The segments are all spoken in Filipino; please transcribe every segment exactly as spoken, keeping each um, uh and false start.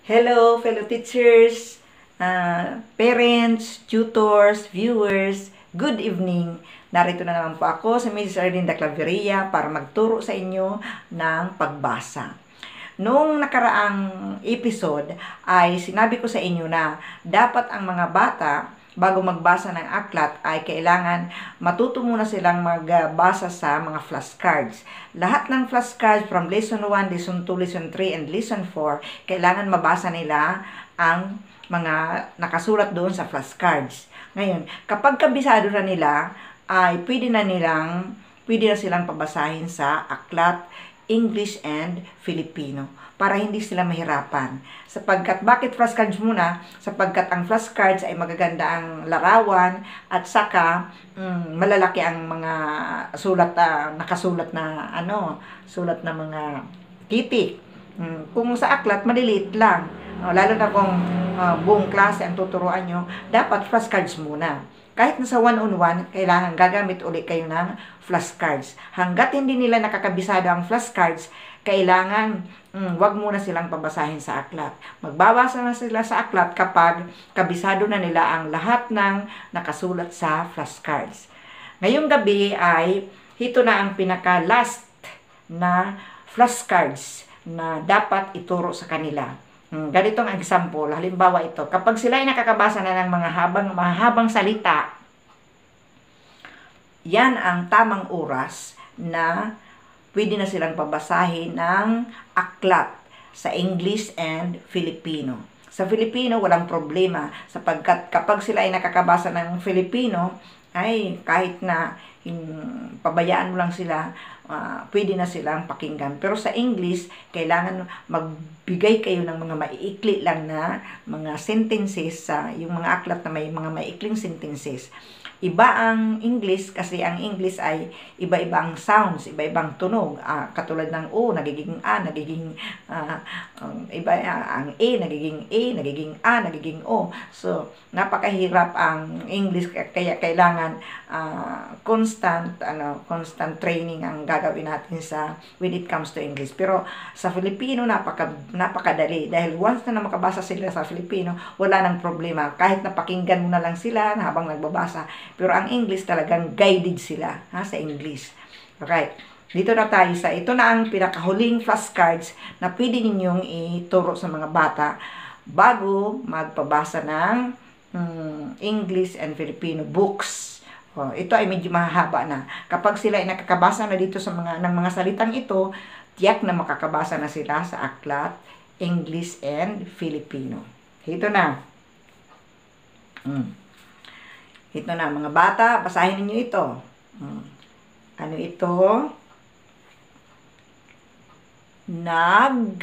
Hello, fellow teachers, uh, parents, tutors, viewers, good evening. Narito na naman po ako sa Missus Erlinda Claveria para magturo sa inyo ng pagbasa. Noong nakaraang episode ay sinabi ko sa inyo na dapat ang mga bata bago magbasa ng aklat ay kailangan matuto muna silang magbasa sa mga flashcards. Lahat ng flashcards from lesson one, lesson two, lesson three, and lesson four, kailangan mabasa nila ang mga nakasulat doon sa flashcards. Ngayon, kapag kabisado na nila, ay pwede na nilang, pwede na silang pabasahin sa aklat, English and Filipino para hindi sila mahirapan. Sapagkat, bakit flashcards muna? Sapagkat ang flashcards ay magaganda ang larawan at saka mm, malalaki ang mga sulat, uh, nakasulat na ano, sulat na mga titik. Mm, kung sa aklat, maliliit lang. Uh, lalo na kung uh, buong klase ang tuturuan nyo, dapat flashcards muna. Kahit nasa one-on-one, kailangan gagamit ulit kayo ng flashcards. Hanggat hindi nila nakakabisado ang flashcards, kailangan mm, wag muna silang pabasahin sa aklat. Magbabasa na sila sa aklat kapag kabisado na nila ang lahat ng nakasulat sa flashcards. Ngayong gabi ay ito na ang pinaka-last na flashcards na dapat ituro sa kanila. Hmm, ganitong example, halimbawa ito, kapag sila ay nakakabasa na ng mga habang, mahabang salita, yan ang tamang oras na pwede na silang pabasahin ng aklat sa English and Filipino. Sa Filipino, walang problema, sapagkat kapag sila ay nakakabasa ng Filipino, ay kahit na in, pabayaan mo lang sila, uh, pwede na silang pakinggan. Pero sa English, kailangan magbigay kayo ng mga maiikli lang na mga sentences, sa uh, yung mga aklat na may mga maiikling sentences. Iba ang English kasi ang English ay iba-ibang sounds, iba-ibang tunog. Uh, katulad ng O, nagiging A, nagiging uh, um, iba uh, ang A, nagiging A, nagiging A, nagiging O. So, napakahirap ang English kaya kailangan uh, constant ano, constant training ang gagawin natin sa when it comes to English. Pero sa Filipino napaka napakadali dahil once na makabasa sila sa Filipino, wala nang problema. Kahit napakinggan mo na lang sila habang nagbabasa. Pero ang English talagang guided sila ha, sa English. Okay. Dito na tayo sa, ito na ang pinakahuling flashcards na pwede ninyong ituro sa mga bata bago magpabasa ng um, English and Filipino books. Oh, ito ay medyo mahaba na. Kapag sila ay nakakabasa na dito sa mga, ng mga salitang ito, tiyak na makakabasa na sila sa aklat, English and Filipino. Ito na. Hmm. Ito na, mga bata, basahin niyo ito. Hmm. Ano ito? Nag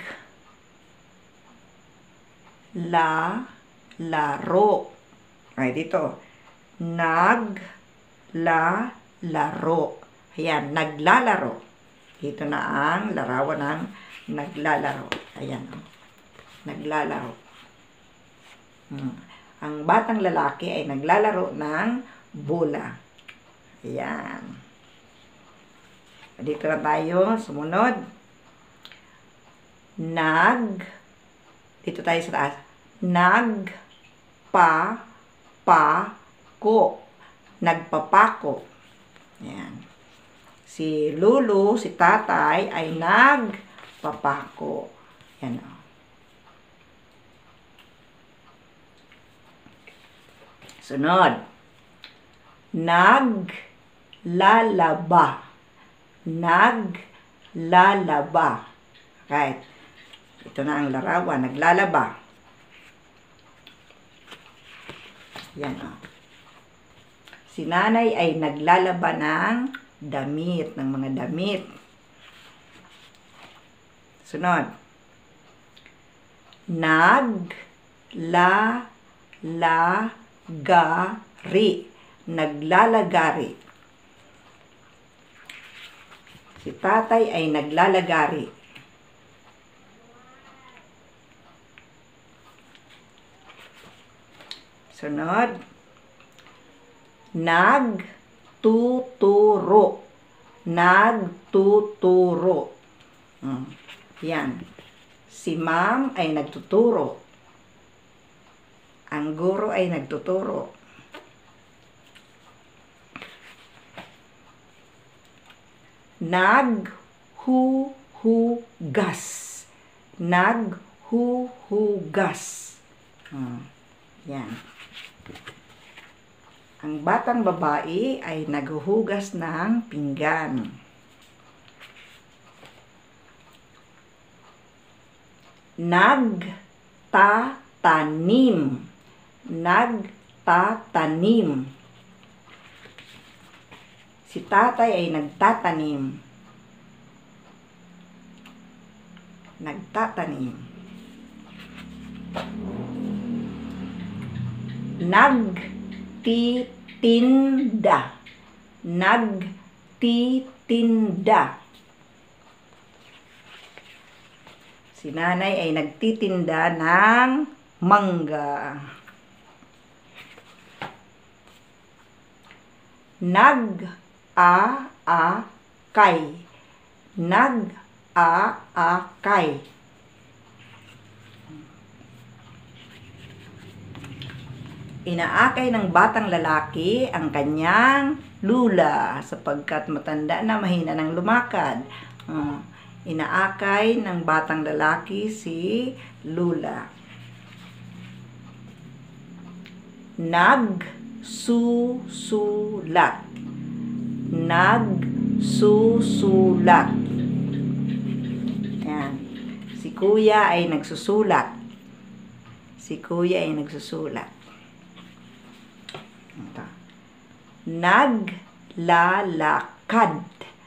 la laro. Ay, dito. Nag la laro. Ayan, naglalaro. Ito na ang larawan ng naglalaro. Ayan, oh. Naglalaro. Hmm. Ang batang lalaki ay naglalaro ng bola. Ayan. Dito na tayo. Sumunod. Nag. Dito tayo sa taas. Nag. Pa. Pa. Ko. Nagpapako. Ayan. Si Lulu, si tatay, ay nagpapako. Ayan o. Sunod. Naglalaba. Naglalaba. Right. Ito na ang larawan. Naglalaba. Yan o. Si nanay ay naglalaba ng damit. Ng mga damit. Sunod. Naglalaba. Gari. Naglalagari. Si tatay ay naglalagari. Sunod. Nagtuturo. Nagtuturo. Hmm. Yan. Si ma'am ay nagtuturo. Ang guro ay nagtuturo. Naghuhugas. Naghuhugas. Hmm. Yan. Ang batang babae ay naghuhugas ng pinggan. Nagtatanim. Nagtatanim. Si tatay ay nagtatanim. Nagtatanim. Nagtitinda. Nagtitinda. Si nanay ay nagtitinda ng mangga. Nag-a-akay. Nag-a-akay. Inaakay ng batang lalaki ang kanyang lula sapagkat matanda na, mahina ng lumakad. Uh, inaakay ng batang lalaki si lula. Nagsusulat. Nagsusulat. Yan. Si kuya ay nagsusulat. Si kuya ay nagsusulat. Ito. Naglalakad.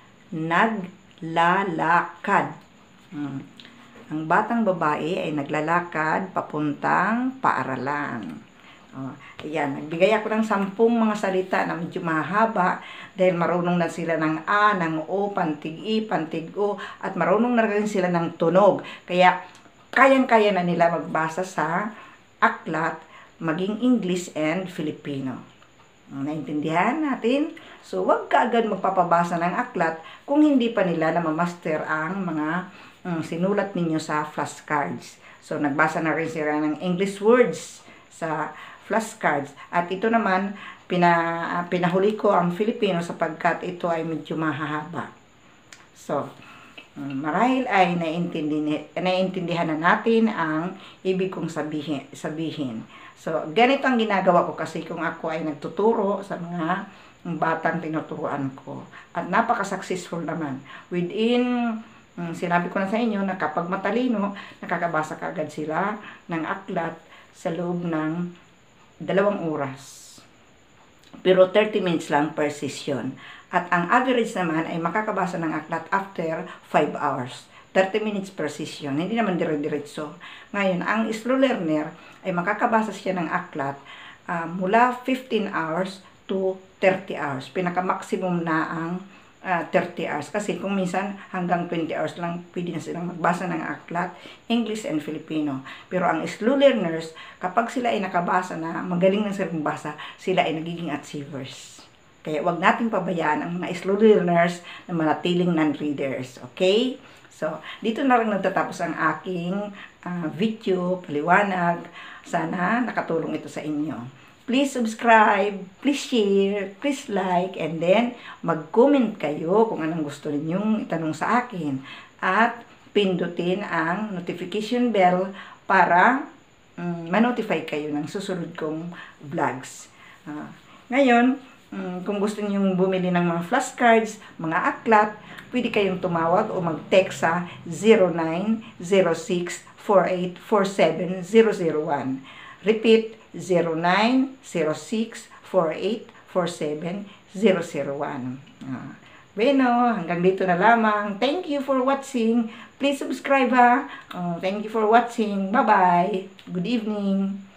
Naglalakad. Hmm. Ang batang babae ay naglalakad papuntang paaralan. Oh, ayan, nagbigay ako ng sampung mga salita na medyo mahaba dahil marunong na sila ng A, ng O, pantig-I, pantig-O, at marunong na rin sila ng tunog. Kaya, kayang-kaya na nila magbasa sa aklat, maging English and Filipino. Naintindihan natin? So, wag ka agad magpapabasa ng aklat kung hindi pa nila na mamaster ang mga um, sinulat ninyo sa flashcards. So, nagbasa na rin sila ng English words sa flashcards. At ito naman, pina, pinahuli ko ang Filipino sapagkat ito ay medyo mahahaba. So, marahil ay naiintindihan, naiintindihan na natin ang ibig kong sabihin. sabihin. So, ganito ang ginagawa ko kasi kung ako ay nagtuturo sa mga batang tinuturuan ko. At napaka-successful naman. Within, um, sinabi ko na sa inyo na kapag matalino, nakakabasa kaagad sila ng aklat sa loob ng dalawang oras. Pero thirty minutes lang per session. At ang average naman ay makakabasa ng aklat after five hours. thirty minutes per session. Hindi naman dire-diretso. Ngayon, ang slow learner ay makakabasa siya ng aklat uh, mula fifteen hours to thirty hours. Pinaka-maximum na ang uh, thirty hours. Kasi kung minsan hanggang twenty hours lang pwede na silang magbasa ng aklat, English and Filipino. Pero ang slow learners, kapag sila ay nakabasa na, magaling na silang basa, sila ay nagiging achievers. Kaya wag nating pabayaan ang mga slow learners na manatiling non-readers. Okay? So, dito na rin nagtatapos ang aking uh, video, paliwanag. Sana nakatulong ito sa inyo. Please subscribe, please share, please like, and then mag-comment kayo kung anong gusto ninyong itanong sa akin. At pindutin ang notification bell para um, ma-notify kayo ng susunod kong vlogs. Uh, ngayon, um, kung gusto ninyong bumili ng mga flashcards, mga aklat, pwede kayong tumawag o mag-text sa zero nine zero six four eight four seven zero zero one. Repeat, zero nine zero six four eight four seven zero zero one. Uh, bueno, hanggang dito na lamang. Thank you for watching. Please subscribe ha. Uh, thank you for watching. Bye-bye. Good evening.